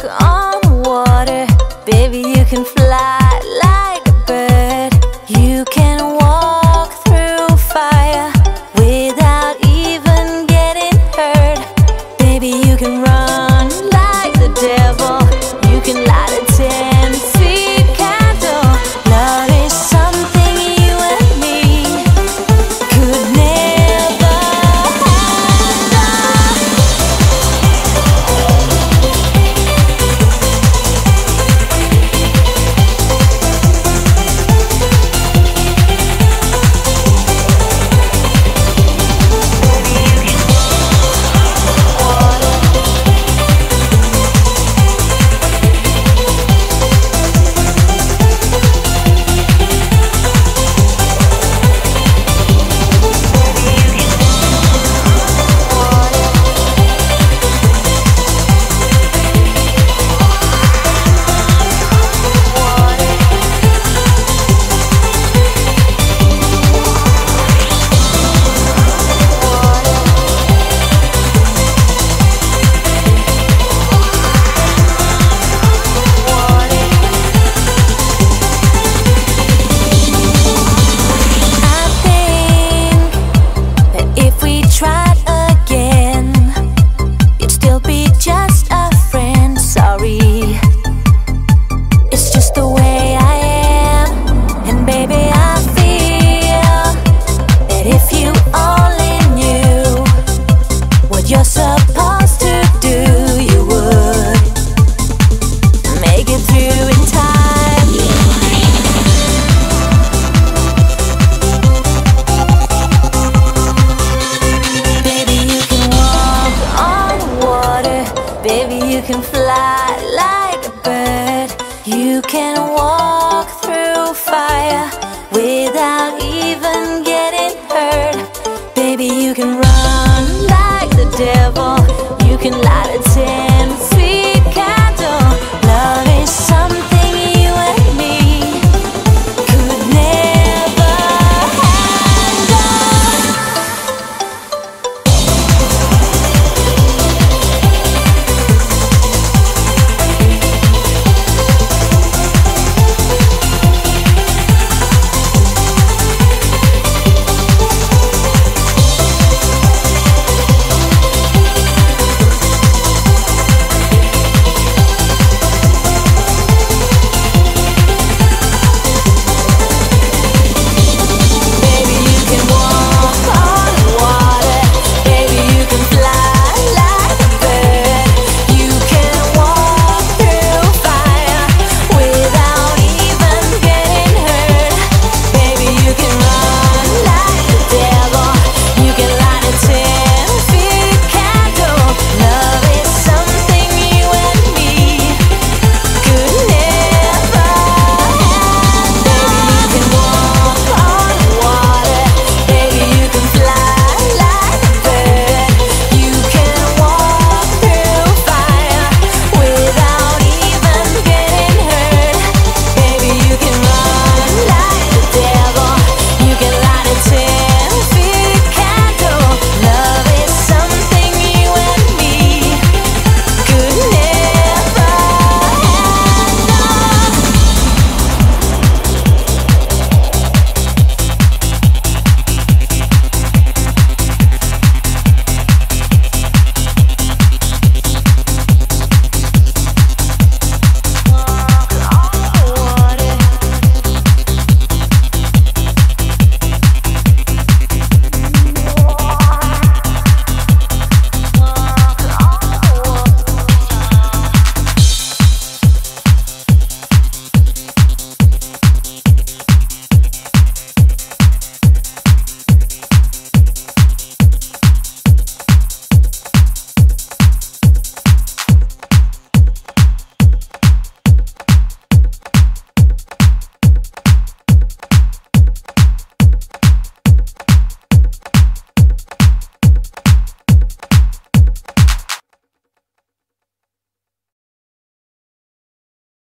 on water, baby, you can fly like a bird. You can walk through fire without even getting hurt. Baby, you can run like the devil. You can light a 10-feet candle. Love is something you and me could never you're supposed to do, you would make it through in time. Baby, you can walk on water, baby, you can fly like a bird. You can walk through fire without even getting hurt. Baby, you can run like the devil. You can light a 10